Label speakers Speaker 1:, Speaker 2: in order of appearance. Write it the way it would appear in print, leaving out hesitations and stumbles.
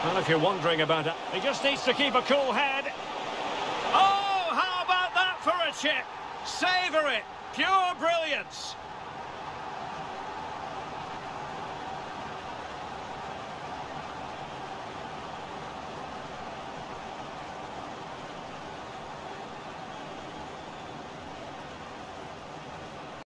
Speaker 1: Well, if you're wondering about it, he just needs to keep a cool head. Oh, how about that for a chip? Savour it. Pure brilliance.